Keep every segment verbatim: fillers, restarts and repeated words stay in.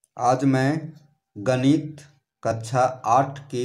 आज मैं गणित कक्षा आठ की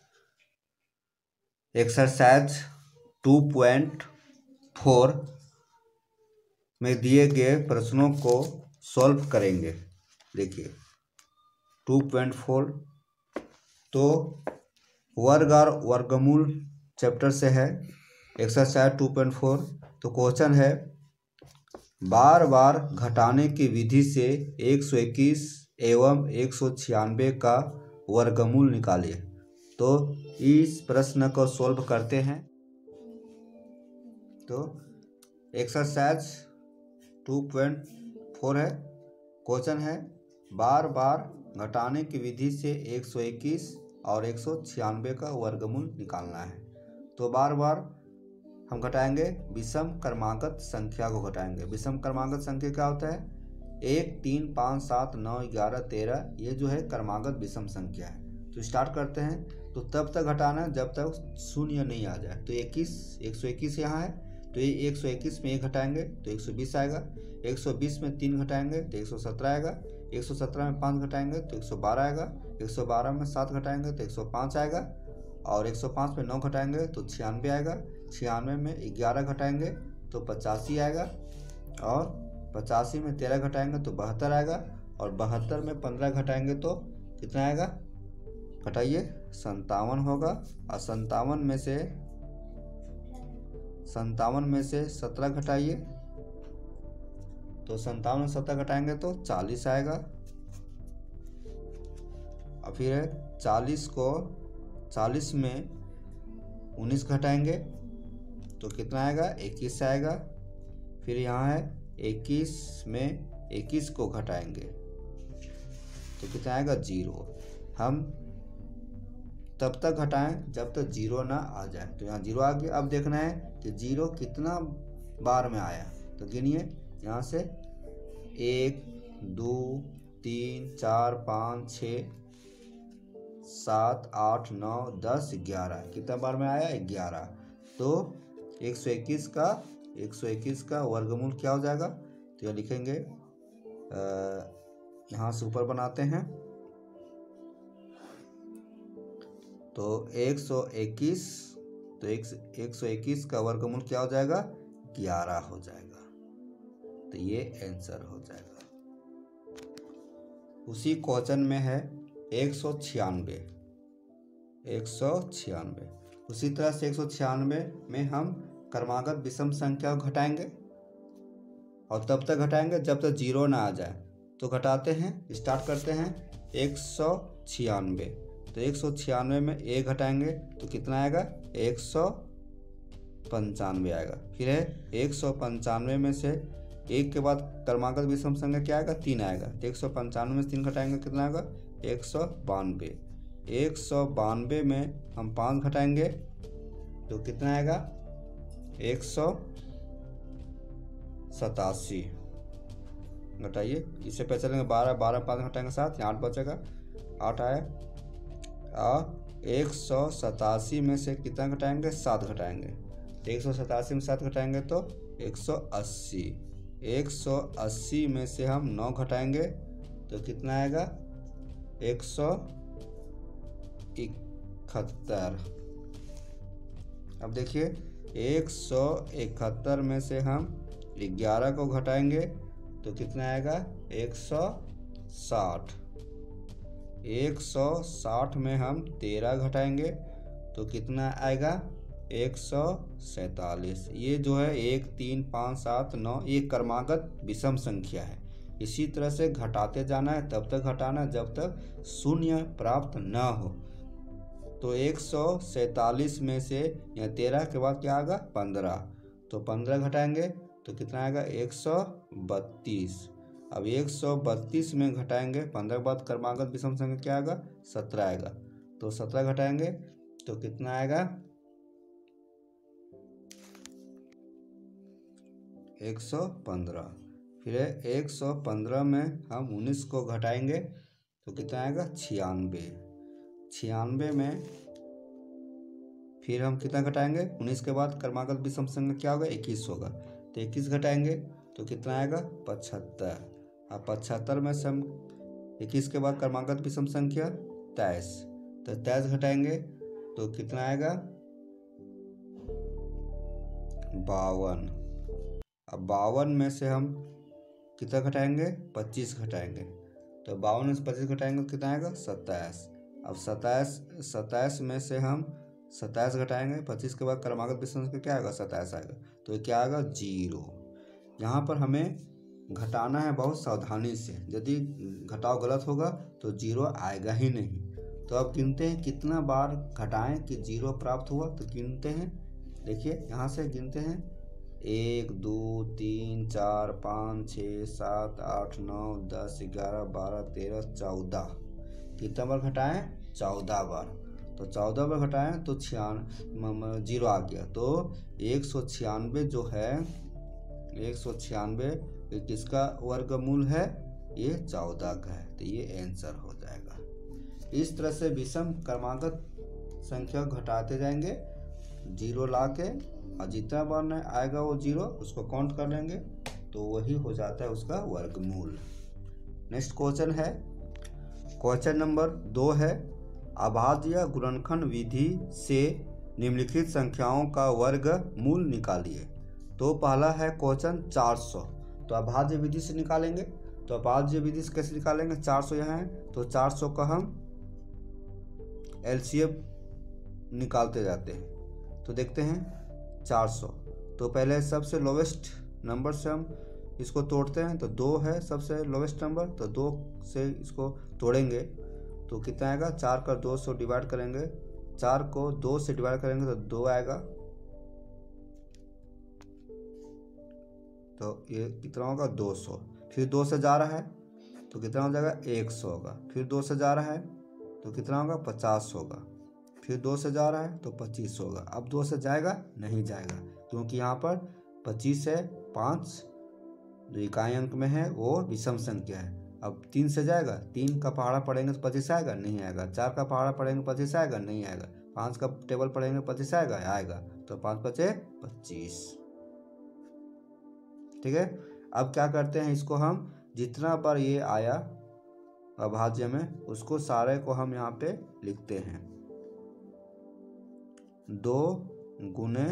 एक्सरसाइज टू पॉइंट फोर में दिए गए प्रश्नों को सॉल्व करेंगे। देखिए टू पॉइंट फोर तो वर्ग और वर्गमूल चैप्टर से है। एक्सरसाइज टू पॉइंट फोर तो क्वेश्चन है, बार बार घटाने की विधि से एक सौ इक्कीस एवं एक सौ छियानवे का वर्गमूल निकालिए। तो इस प्रश्न को सॉल्व करते हैं। तो एक्सरसाइज टू पॉइंट फोर है। क्वेश्चन है, बार बार घटाने की विधि से एक सौ इक्कीस और एक सौ छियानवे का वर्गमूल निकालना है। तो बार बार हम घटाएंगे, विषम क्रमागत संख्या को घटाएंगे। विषम क्रमागत संख्या क्या होता है? एक, तीन, पाँच, सात, नौ, ग्यारह, तेरह, ये जो है क्रमागत विषम संख्या है। तो स्टार्ट करते हैं। तो तब तक घटाना है जब तक शून्य नहीं आ जाए। तो इक्कीस एक सौ इक्कीस यहाँ है, तो ये एक सौ इक्कीस में एक घटाएंगे तो एक सौ बीस आएगा। एक सौ बीस में तीन घटाएंगे तो एक सौ सत्रह आएगा। एक सौ सत्रह में पाँच घटाएंगे तो एक सौ बारह आएगा। एक सौ बारह में सात घटाएंगे तो एक सौ पाँच आएगा। और एक सौ पाँच में नौ घटाएंगे तो छियानवे आएगा। छियानवे में ग्यारह घटाएंगे तो पचासी आएगा। और पचासी में तेरह घटाएंगे तो बहत्तर आएगा। और बहत्तर में पंद्रह घटाएंगे तो कितना आएगा? घटाइए, संतावन होगा। और संतावन में से संतावन में से सत्रह घटाइए तो संतावन में सत्रह घटाएंगे तो चालीस आएगा। और फिर चालीस को चालीस में उन्नीस घटाएंगे तो कितना आएगा? इक्कीस आएगा। फिर यहाँ है इक्कीस में इक्कीस को घटाएंगे तो कितना आएगा? जीरो। हम तब तक घटाएं जब तक जीरो ना आ जाए। तो यहाँ जीरो आ गया। अब देखना है कि जीरो कितना बार में आया। तो गिनिए यहाँ से, एक, दो, तीन, चार, पाँच, छः, सात, आठ, नौ, दस, ग्यारह। कितना बार में आया? ग्यारह। तो एक सौ इक्कीस का एक सौ इक्कीस का वर्गमूल क्या हो जाएगा? तो यह लिखेंगे, यहाँ से ऊपर बनाते हैं। तो एक सौ इक्कीस तो एक सौ इक्कीस का वर्गमूल क्या हो जाएगा? ग्यारह हो जाएगा। तो ये आंसर हो जाएगा। उसी क्वेश्चन में है एक सौ छियानवे एक सौ छियानवे उसी तरह से एक सौ छियानवे में हम क्रमागत विषम संख्या को घटाएंगे और तब तक घटाएंगे जब तक जीरो ना आ जाए। तो घटाते हैं, स्टार्ट करते हैं। एक सौ छियानवे तो एक सौ छियानवे में एक घटाएंगे तो कितना आएगा? एक सौ पंचानवे आएगा। फिर है एक सौ पंचानवे में से एक के बाद क्रमागत विषम संख्या क्या आएगा? तीन आएगा। तो एक सौ पंचानवे में से तीन घटाएंगे कितना आएगा? एक सौ बानवे। एक सौ बानवे में हम पाँच घटाएंगे तो कितना आएगा? एक सौ सतासी। घटाइए, इससे पहले चलेंगे बारह, बारह पाँच घटाएंगे सात, यहाँ आठ बचेगा। आठ आया। और एक सौ सतासी में से कितना घटाएंगे? सात घटाएंगे। एक सौ सतासी में सात घटाएंगे तो एक सौ अस्सी। एक सौ अस्सी में से हम नौ घटाएंगे तो कितना आएगा? एक सौ इकहत्तर। अब देखिए, एक सौ इकहत्तर में से हम ग्यारह को घटाएंगे तो कितना आएगा? एक सौ साठ। एक सौ साठ में हम तेरह घटाएंगे तो कितना आएगा? एक सौ सैंतालीस। ये जो है एक, तीन, पाँच, सात, नौ, ये क्रमागत विषम संख्या है। इसी तरह से घटाते जाना है, तब तक घटाना जब तक शून्य प्राप्त न हो। तो एक सौ सैंतालीस में से या तेरह के बाद क्या आएगा? पंद्रह। तो पंद्रह घटाएंगे तो कितना आएगा? एक सौ बत्तीस। अब एक सौ बत्तीस में घटाएंगे पंद्रह के बाद क्रमागत विषम संख्या क्या आएगा? सत्रह आएगा। तो सत्रह घटाएंगे तो कितना आएगा? एक सौ पंद्रह। फिर एक सौ पंद्रह में हम उन्नीस को घटाएंगे तो कितना आएगा? छियानवे। छियानवे में फिर हम कितना घटाएंगे? उन्नीस के बाद क्रमागत विषम संख्या क्या होगा? इक्कीस होगा। तो इक्कीस घटाएंगे तो कितना आएगा? पचहत्तर। अब पचहत्तर में से हम इक्कीस के बाद क्रमागत विषम संख्या तेईस, तो तेईस घटाएंगे तो कितना आएगा बावन। अब बावन में से हम कितना घटाएंगे पच्चीस घटाएंगे, तो बावन में से पच्चीस घटाएंगे तो कितना आएगा सत्ताईस। अब सत्ताईस सत्ताईस में से हम सत्ताईस घटाएंगे, पच्चीस के बाद क्रमागत विषम संख्या क्या आएगा सत्ताईस आएगा, तो क्या आएगा जीरो। यहाँ पर हमें घटाना है बहुत सावधानी से, यदि घटाव गलत होगा तो जीरो आएगा ही नहीं। तो अब गिनते हैं कितना बार घटाएं कि जीरो प्राप्त हुआ, तो गिनते हैं। देखिए यहाँ से गिनते हैं एक दो तीन चार पाँच छः सात आठ नौ दस ग्यारह बारह तेरह चौदह। कितना बार घटाएं चौदह बार, तो चौदह बार घटाएं तो छियान जीरो आ गया। तो एक सौ छियानवे जो है एक सौ छियानवे किसका वर्गमूल है, ये चौदह का है, तो ये आंसर हो जाएगा। इस तरह से विषम क्रमागत संख्या घटाते जाएंगे जीरो ला के, और जितना बार आएगा वो जीरो उसको काउंट कर लेंगे तो वही हो जाता है उसका वर्गमूल। नेक्स्ट क्वेश्चन है, क्वेश्चन नंबर दो है, अभाज्य गुणनखंड विधि से निम्नलिखित संख्याओं का वर्गमूल निकालिए। तो पहला है क्वेश्चन चार सौ, तो अभाज्य विधि से निकालेंगे। तो अभाज्य विधि से कैसे निकालेंगे, चार सौ यहाँ है तो चार सौ का हम एलसीएम निकालते जाते हैं। तो देखते हैं चार सौ, तो पहले सबसे लोवेस्ट नंबर से हम इसको तोड़ते हैं, तो दो है सबसे लोवेस्ट नंबर, तो दो से इसको तोड़ेंगे तो कितना आएगा, चार का दो सौ डिवाइड करेंगे, चार को दो से डिवाइड करेंगे तो दो आएगा, तो ये कितना होगा दो सौ। फिर दो से जा रहा है तो कितना हो जाएगा एक सौ होगा, फिर दो से जा रहा है तो कितना होगा पचास होगा, फिर दो से जा रहा है तो पच्चीस होगा। अब दो से जाएगा नहीं जाएगा क्योंकि यहाँ पर पच्चीस है, पाँच जो इकाई अंक में है वो विषम संख्या है। अब तीन से जाएगा, तीन का पहाड़ा पढ़ेंगे तो पच्चीस आएगा नहीं आएगा, चार का पहाड़ा पढ़ेंगे पच्चीस आएगा नहीं आएगा, पाँच का टेबल पढ़ेंगे पच्चीस आएगा आएगा, तो पाँच पचे पच्चीस। ठीक है, अब क्या करते हैं, इसको हम जितना बार ये आया अभाज्य में उसको सारे को हम यहाँ पे लिखते हैं। दो गुने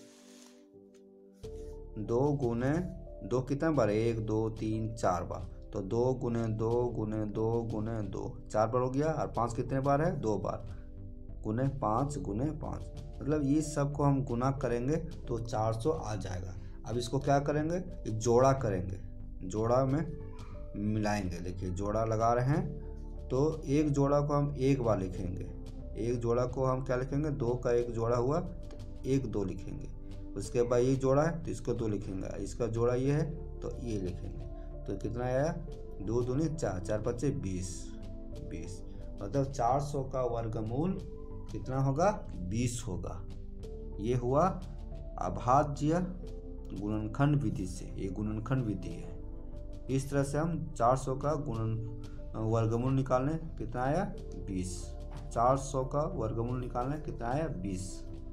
दो गुने दो कितना बार, एक दो तीन चार बार, तो दो गुने दो गुने दो गुने दो चार बार हो गया। और पाँच कितने बार है, दो बार, गुने पाँच गुने पाँच, मतलब ये सब को हम गुना करेंगे तो चार सौ आ जाएगा। अब इसको क्या करेंगे, जोड़ा करेंगे, जोड़ा में मिलाएंगे। देखिए जोड़ा लगा रहे हैं तो एक जोड़ा को हम एक बार लिखेंगे, एक जोड़ा को हम क्या लिखेंगे, दो का एक जोड़ा हुआ तो एक दो लिखेंगे, उसके बाद ये जोड़ा है तो इसको दो लिखेंगे, इसका जोड़ा ये है तो ये लिखेंगे। तो कितना आया, दो दूनी चार, चार पच्चे बीस, बीस मतलब चार सौ का वर्गमूल कितना होगा, बीस होगा। ये हुआ अभाज्य गुणनखंड विधि से, ये गुणनखंड विधि है। इस तरह से हम चार सौ का गुणन वर्गमूल निकालने कितना आया बीस, चार सौ का वर्गमूल निकालने कितना आया बीस।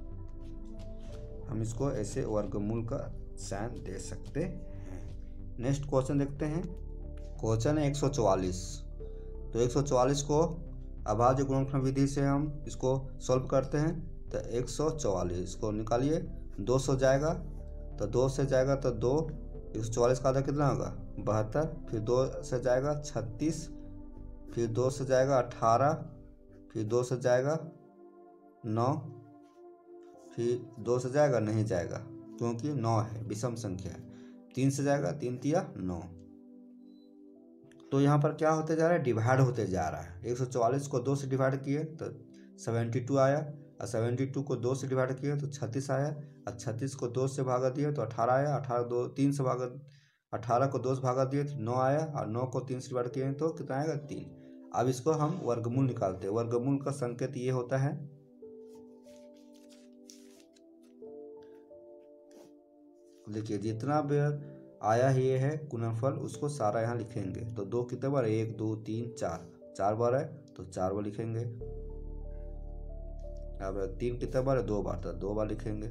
हम इसको ऐसे वर्गमूल का साइन दे सकते हैं। नेक्स्ट क्वेश्चन देखते हैं, क्वेश्चन है एक सौ चौवालीस। तो एक सौ चौवालीस को अभाज्य गुणनखंड विधि से हम इसको सॉल्व करते हैं। तो एक सौ चौवालीस को निकालिए, दो सौ जाएगा तो दो से जाएगा तो दो, एक सौ चौवालीस का आधा कितना होगा बहत्तर, फिर दो से जाएगा छत्तीस, फिर दो से जाएगा अठारह, फिर दो से जाएगा नौ, फिर दो से जाएगा नहीं जाएगा क्योंकि नौ है विषम संख्या है, तीन से जाएगा तीन तिया नौ। तो यहाँ पर क्या होते जा रहा है, डिवाइड होते जा रहा है। एक सौ चौवालीस को दो से डिवाइड किए तो बहत्तर आया, और बहत्तर को दो से डिवाइड किए तो छत्तीस आया, और छत्तीस को दो से भागा दिए तो अठारह आया, अठारह दो तीन से भागा, अठारह को दो से भागा दिए तो नौ आया, और नौ को तीन से डिवाइड किए तो कितना आएगा तीन। अब इसको हम वर्गमूल निकालते हैं। वर्गमूल का संकेत ये होता है, देखिए जितना भी आया ये है गुणनफल उसको सारा यहाँ लिखेंगे। तो दो कितने बार, एक दो तीन चार, चार बार है तो चार बार लिखेंगे। अब तीन कितने बार है, दो बार, तो दो बार लिखेंगे।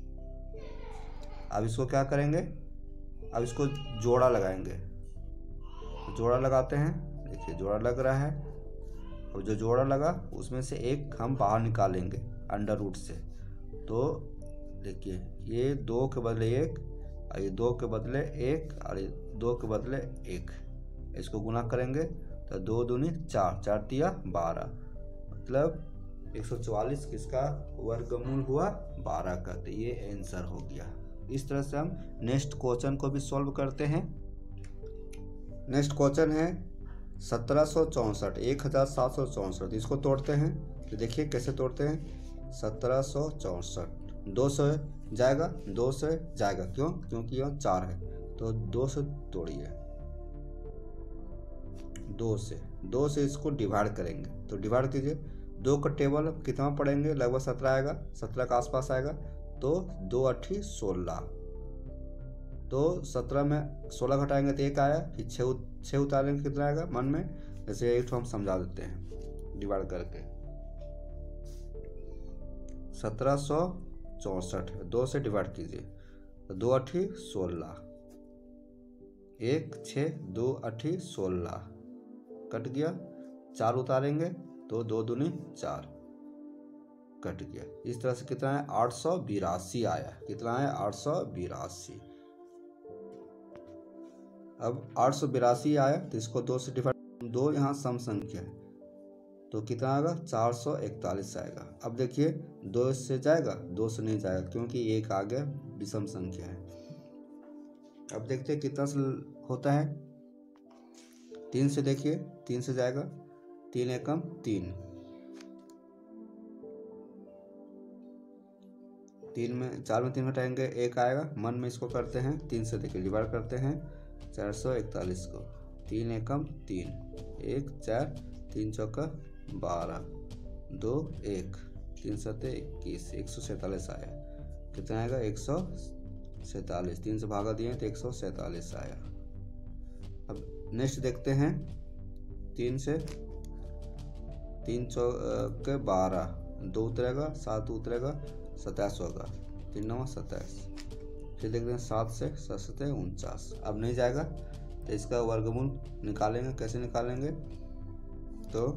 अब इसको क्या करेंगे, अब इसको जोड़ा लगाएंगे। तो जोड़ा लगाते हैं, देखिए जोड़ा लग रहा है, और जो जोड़ा लगा उसमें से एक हम बाहर निकालेंगे अंडर रूट से। तो देखिए ये दो के बदले एक, और ये दो के बदले एक, और ये दो के बदले एक, इसको गुना करेंगे तो दो दूनी चार, चार तिया बारह, मतलब एक सौ चौवालीस किसका वर्गमूल हुआ, बारह का। तो ये आंसर हो गया। इस तरह से हम नेक्स्ट क्वेश्चन को भी सॉल्व करते हैं। नेक्स्ट क्वेश्चन है सत्रह सौ चौंसठ, एक हजार सात सौ चौंसठ, इसको तोड़ते हैं। तो देखिए कैसे तोड़ते हैं। सत्रह सौ चौंसठ दो से जाएगा, दो से जाएगा, क्यों? क्योंकि यह चार है, तो दो से तोड़िए, दो से दो से इसको डिवाइड करेंगे। तो डिवाइड कीजिए, दो का टेबल कितना पढ़ेंगे, लगभग सत्रह आएगा, सत्रह का आसपास आएगा। तो दो अट्ठी सोलह, तो सत्रह में सोलह घटाएंगे तो एक आया, फिर छः छः उतारेंगे कितना आएगा मन में। जैसे एक तो हम समझा देते हैं डिवाइड करके। सत्रह सौ चौंसठ दो से डिवाइड कीजिए, तो दो अट्ठी सोलह, एक छः, दो अट्ठी सोलह, कट गया। चार उतारेंगे तो दो दूनी चार, कट गया। इस तरह से कितना है, आठ सौ बिरासी आया। कितना है, आठ सौ बिरासी। अब आठ सौ बिरासी आया तो इसको दो से डिवाइड, दो यहाँ सम संख्या है तो कितना आएगा, चार सौ इकतालीस आएगा। अब देखिए दो से जाएगा, दो से नहीं जाएगा, क्योंकि एक आ गया विषम संख्या है। अब देखते हैं कितना से होता है। तीन से देखिए, तीन से जाएगा, तीन एकम तीन, तीन में चार में तीन घटाएंगे एक आएगा, मन में इसको करते हैं। तीन से देखिए डिवाइड करते हैं चार सौ इकतालीस को, तीन एकम तीन, एक चार, तीन चौका बारह, दो एक, तीन सत्ते इक्कीस, एक सौ सैंतालीस आया। कितना आएगा, एक सौ सैंतालीस। तीन से भागा दिए तो एक सौ सैंतालीस आया। अब नेक्स्ट देखते हैं, तीन से, तीन चौके बारह, दो उतरेगा, सात उतरेगा, सताईस होगा, तीन नौ सताईस। फिर देखते हैं सात से सात सत्ते उनचास। अब नहीं जाएगा तो इसका वर्गमूल निकालेंगे। कैसे निकालेंगे, तो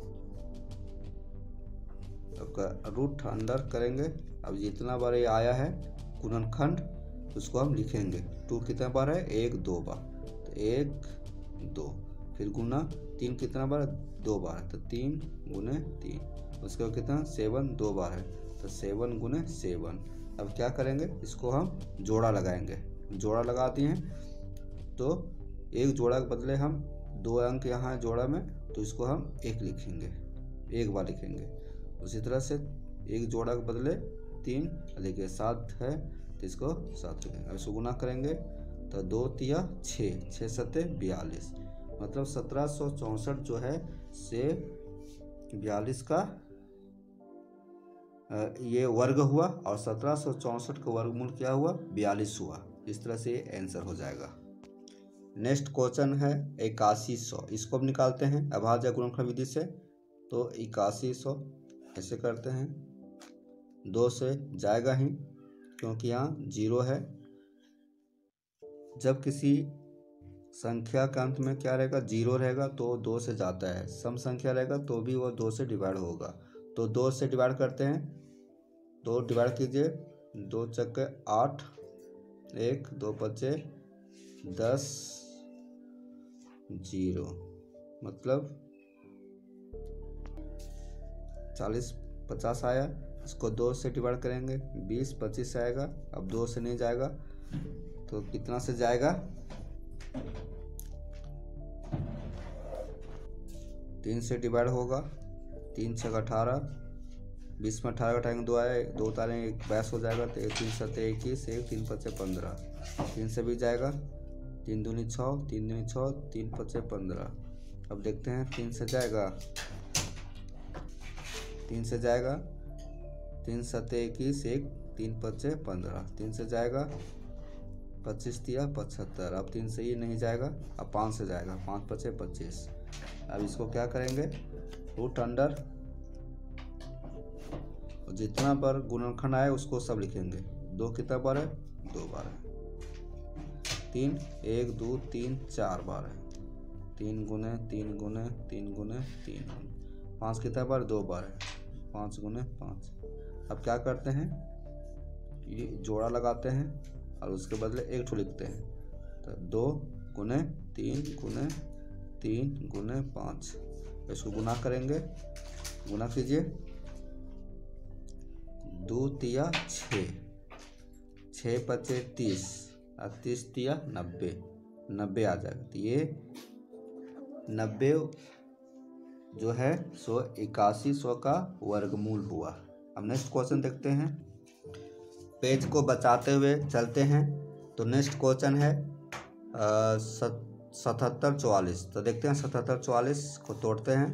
आपका रूट अंडर करेंगे। अब जितना बार ये आया है गुणनखंड, उसको हम लिखेंगे। टू कितना बार है, एक दो बार, तो एक दो, फिर गुना तीन कितना बार, दो बार, तो तीन गुने तीन, उसके बाद कितना, सेवन दो बार है, तो सेवन गुने सेवन। अब क्या करेंगे, इसको हम जोड़ा लगाएंगे। जोड़ा लगा दिए हैं तो एक जोड़ा के बदले हम दो अंक यहाँ है जोड़ा में, तो इसको हम एक लिखेंगे, एक बार लिखेंगे। उसी तरह से एक जोड़ा के बदले तीन, देखिए सात है तो इसको सात लिखेंगे। अब इसको गुना करेंगे तो दो तिया छः, छः सत्ते बयालीस, मतलब सत्रह सौ चौंसठ जो है से बयालीस का ये वर्ग हुआ, और सत्रह सौ चौंसठ का वर्गमूल क्या हुआ, बयालीस हुआ। इस तरह से आंसर हो जाएगा। नेक्स्ट क्वेश्चन है इक्यासी सौ, इसको अब निकालते हैं अभाज्य गुणनखंड विधि से। तो इक्यासी सौ ऐसे करते हैं, दो से जाएगा ही क्योंकि यहाँ जीरो है। जब किसी संख्या के अंत में क्या रहेगा, जीरो रहेगा तो दो से जाता है। सम संख्या रहेगा तो भी वो दो से डिवाइड होगा। तो दो से डिवाइड करते हैं, दो डिवाइड कीजिए, दो चक्के आठ, एक दो पच्चे दस, जीरो, मतलब चालीस पचास आया। इसको दो से डिवाइड करेंगे, बीस पच्चीस आएगा। अब दो से नहीं जाएगा तो कितना से जाएगा, तीन से डिवाइड होगा, तीन छः अठारह, बीस में अठारह घटाएंगे दो आए, दो उतारेंगे एक बाईस हो जाएगा। तो तीन सत्ते इक्कीस, एक तीन पच्चे पंद्रह, तीन से भी जाएगा, तीन दूनी छः, तीन दूनी छः, तीन पच्चे पंद्रह। अब देखते हैं तीन से जाएगा, तीन से जाएगा, तीन सत्ते इक्कीस, एक तीन पच्चे पंद्रह, तीन से जाएगा, पच्चीस दिया पचहत्तर। अब तीन से ये नहीं जाएगा, अब पाँच से जाएगा, पाँच पच्चे पच्चीस। अब इसको क्या करेंगे, रूट अंडर, जितना बार गुणनखंड आए उसको सब लिखेंगे। दो कितना बार है, दो बार है। तीन, एक दो तीन चार बार है, तीन गुने तीन गुने तीन गुने तीन गुने पाँच कितना बार? दो बार है। पाँच गुने पाँच। अब क्या करते हैं, ये जोड़ा लगाते हैं और उसके बदले एक ठो लिखते हैं। तो दो गुने तीन गुने तीन गुने पाँच, इसको गुना करेंगे। गुना कीजिए, दो तिया छः, छः पचे तीस और तीस तिया नब्बे, नब्बे आ जाएगा। तो ये नब्बे जो है सो इक्यासी सौ का वर्गमूल हुआ। अब नेक्स्ट क्वेश्चन देखते हैं। पेज को बचाते हुए चलते हैं। तो नेक्स्ट क्वेश्चन है सतहत्तर चौवालीस। तो देखते हैं सतहत्तर चौवालीस को तोड़ते हैं।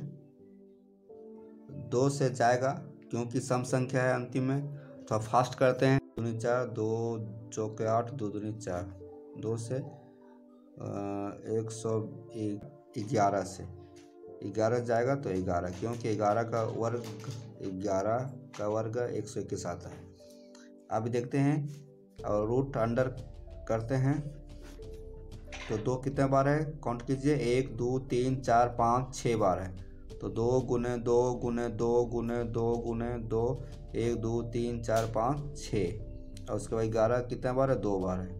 दो से जाएगा क्योंकि सम संख्या है अंतिम में। थोड़ा तो फास्ट करते हैं। दूनी चार, दो चौके आठ, दो दूनी चार, दो से एक सौ ग्यारह से ग्यारह जाएगा तो ग्यारह, क्योंकि ग्यारह का वर्ग ग्यारह का वर्ग एक सौ इक्कीस आता है। अभी देखते हैं और रूट अंडर करते हैं। तो दो कितने बार है काउंट कीजिए, एक दो तीन चार पाँच छः बार है। तो दो गुने दो गुने दो गुने दो गुने दो, एक दो तीन चार पाँच छः, और उसके बाद ग्यारह कितने बार है? दो बार है।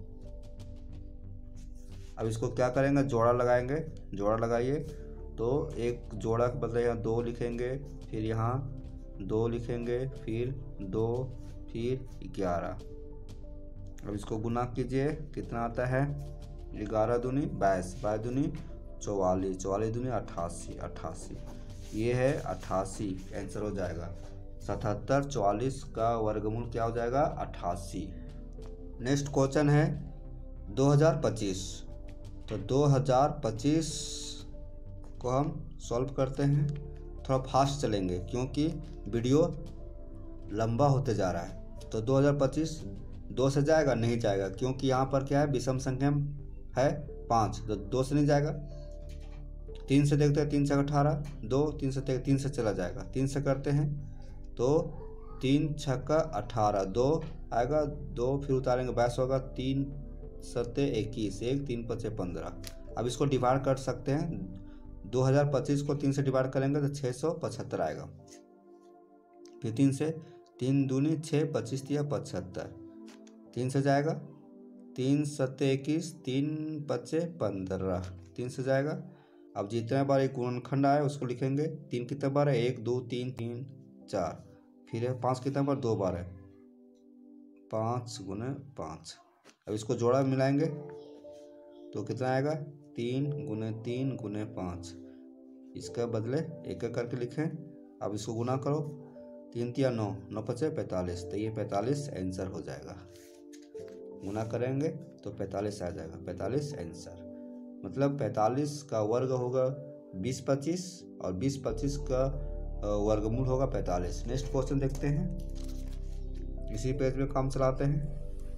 अब इसको क्या करेंगे, जोड़ा लगाएंगे। जोड़ा लगाइए। तो एक जोड़ा के बदले यहाँ दो लिखेंगे, फिर यहाँ दो लिखेंगे, फिर दो, फिर ग्यारह। अब इसको गुना कीजिए, कितना आता है? ग्यारह दूनी बाईस, बाईस दूनी चौवालीस, चौवालीस दूनी अट्ठासी, अट्ठासी। ये है अट्ठासी, आंसर हो जाएगा। सतहत्तर चौवालीस का वर्गमूल क्या हो जाएगा? अट्ठासी। नेक्स्ट क्वेश्चन है दो हज़ार पच्चीस। तो दो हज़ार पच्चीस को हम सॉल्व करते हैं। थोड़ा फास्ट चलेंगे क्योंकि वीडियो लंबा होते जा रहा है। तो दो हज़ार पच्चीस दो से जाएगा? नहीं जाएगा, क्योंकि यहाँ पर क्या है, विषम संख्या है पाँच, तो दो से नहीं जाएगा। तीन से देखते हैं, तीन से अठारह, दो, तीन से तीन से चला जाएगा। तीन से करते हैं तो तीन छक्का अठारह, दो आएगा, दो फिर उतारेंगे बाईस होगा, तीन सत्ते इक्कीस, एक तीन पचे पंद्रह। अब इसको डिवाइड कर सकते हैं। दो हज़ार पच्चीस को तीन से डिवाइड करेंगे तो छः सौ पचहत्तर आएगा। फिर तीन से, तीन दूनी छः, पच्चीस तिया पचहत्तर, तीन से जाएगा, तीन सत्ते इक्कीस, तीन पचे पंद्रह, तीन से जाएगा। अब जितने बार एक गुणनखंड आए उसको लिखेंगे। तीन कितने बार है? एक दो तीन तीन चार, फिर है पाँच कितने बार? दो बार है, पाँच गुने पाँच। अब इसको जोड़ा मिलाएंगे तो कितना आएगा? तीन गुने तीन गुने पाँच। इसका बदले एक एक करके लिखें। अब इसको गुना करो, तीन तिया नौ, नौ पचे पैंतालीस, तो ये पैंतालीस आंसर हो जाएगा। गुना करेंगे तो पैंतालीस आ जाएगा, पैंतालीस आंसर। मतलब पैंतालीस का वर्ग होगा बीस पच्चीस और बीस पच्चीस का वर्गमूल होगा पैंतालीस। नेक्स्ट क्वेश्चन देखते हैं। इसी पेज में काम चलाते हैं।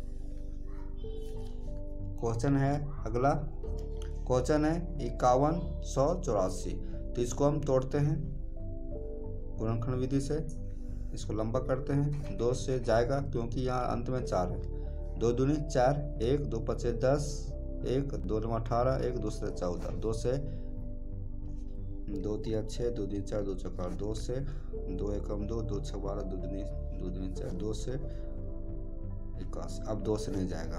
क्वेश्चन है अगला। क्वेश्चन है इक्यावन सौ चौरासी। तो इसको हम तोड़ते हैं गुणनखंड विधि से। इसको लंबा करते हैं। दो से जाएगा क्योंकि यहाँ अंत में चार है। दो दूनी चार, एक दो पचे दस, एक दो नौ अठारह, एक दो से चौदह, दो से दो तिया छः, दो दिन चार, दो चौका दो से, दो एकम दो, दो छः बारह, दो दूनी दो दूनी चार, दो से इक्यासी। अब दो से नहीं जाएगा।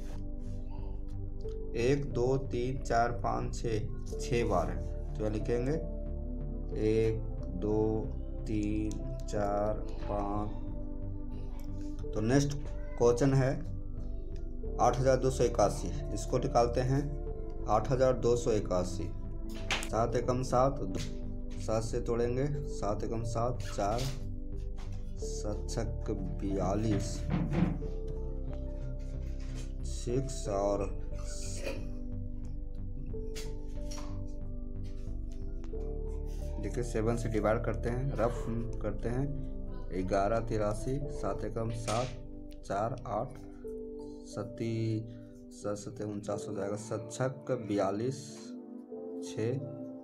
एक दो तीन चार पाँच छः, छः बार है तो लिखेंगे एक दो तीन चार पाँच। तो नेक्स्ट क्वेश्चन है आठ हजार दो सौ इक्यासी। इसको निकालते हैं। आठ हजार दो सौ इक्यासी, सात एकम सात, सात से तोड़ेंगे, सात एकम सात, चार सात छक बयालीस, सिक्स और देखिए सेवन से डिवाइड करते हैं, रफ करते हैं। ग्यारह तिरासी, सात एकम सात, चार आठ, सती सात सत्तर उनचास हो जाएगा। सत छक बयालीस, छः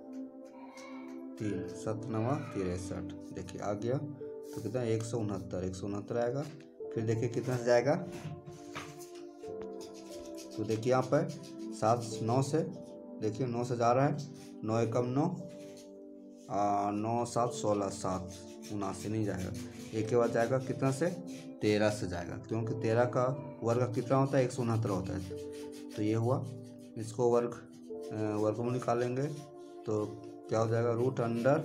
तीन, सत नवा तिरसठ। देखिए आ गया। तो कितना? एक सौ उनहत्तर, एक सौ उनहत्तर आएगा। फिर देखिए कितना से जाएगा। तो देखिए यहाँ पर सात नौ से देखिए नौ से जा रहा है, नौ एकम नौ, नौ सात सोलह, सात उनासी नहीं जाएगा। एक के बाद जाएगा कितना से, तेरह से जाएगा, क्योंकि तेरह का वर्ग कितना होता है, एक सौ उनहत्तर होता है। तो ये हुआ, इसको वर्ग वर्गमूल निकालेंगे तो क्या हो जाएगा, रूट अंडर,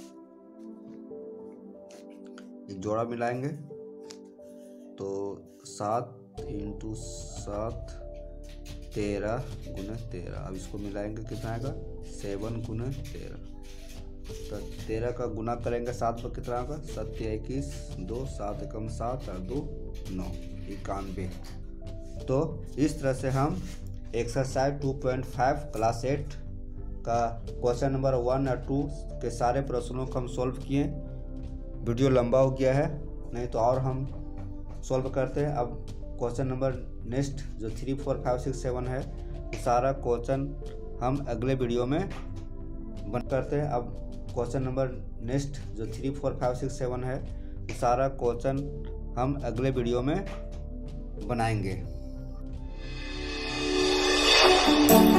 एक जोड़ा मिलाएंगे तो सात इंटू सात तेरह गुने तेरह। अब इसको मिलाएंगे कितना आएगा, सेवन गुने तेरह। तो तेरह का गुना करेंगे सात पर कितना आएगा, सत्य इक्कीस, दो सात एकम सात और दो नौ, इक्यानवे। तो इस तरह से हम exercise two point five class eight का क्वेश्चन नंबर वन और टू के सारे प्रश्नों को हम सॉल्व किए। वीडियो लंबा हो गया है, नहीं तो और हम सॉल्व करते हैं। अब क्वेश्चन नंबर नेक्स्ट जो three four five six seven है, सारा क्वेश्चन हम अगले वीडियो में बन करते हैं। अब क्वेश्चन नंबर नेक्स्ट जो three four five six seven है, सारा क्वेश्चन हम अगले वीडियो में बनाएंगे।